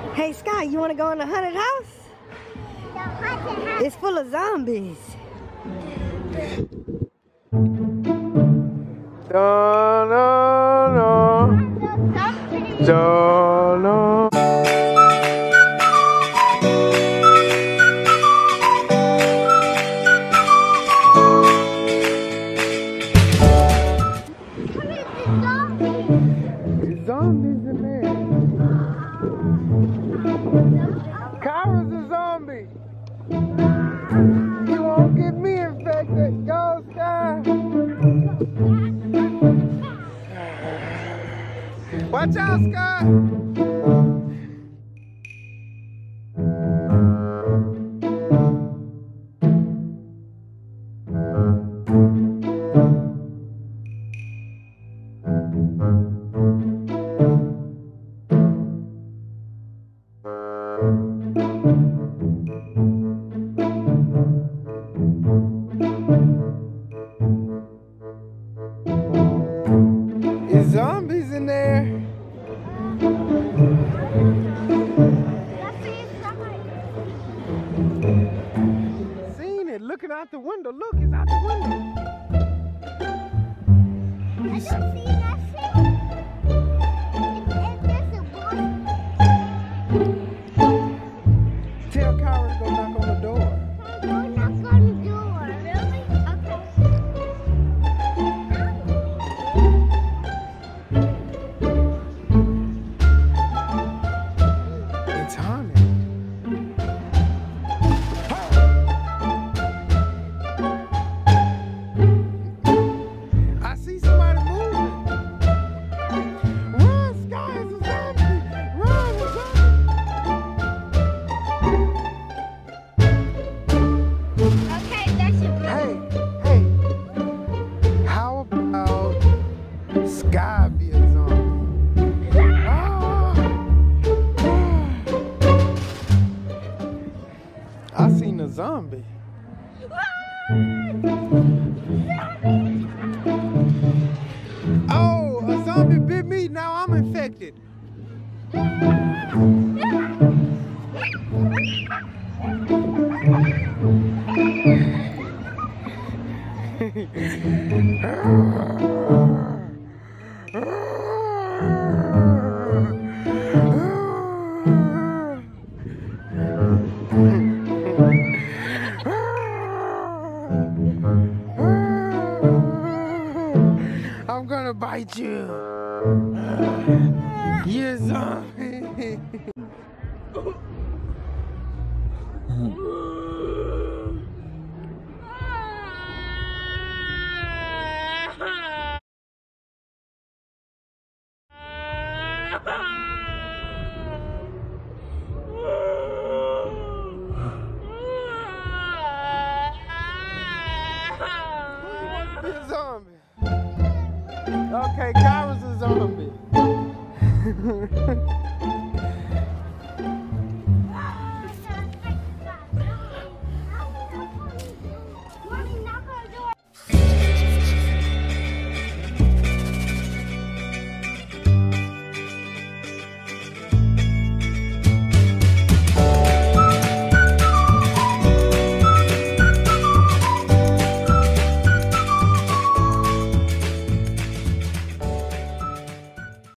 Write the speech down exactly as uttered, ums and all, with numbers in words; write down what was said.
Hey Sky, you want to go in the haunted house? The haunted house. It's full of zombies. No, no, no. No, no. There's zombies in there. Kyra's a zombie. You won't get me infected. Go, Sky. Watch out, Sky. There's zombies in there. Seen it, looking out the window. Look, it's out the window. I don't see nothing. It's invisible. Tell Kyra to go knock on the door. Go knock on the door. Really? Okay. It's haunted. I see somebody moving. Run, Sky, it's a zombie. Run, it's a Okay, that's your Hey, hey, how about Sky be a zombie? Ah, ah. I seen a zombie. Oh, a zombie bit me, now I'm infected. I'm gonna bite you. You're a zombie. Be a zombie. Okay, Kyra's a zombie.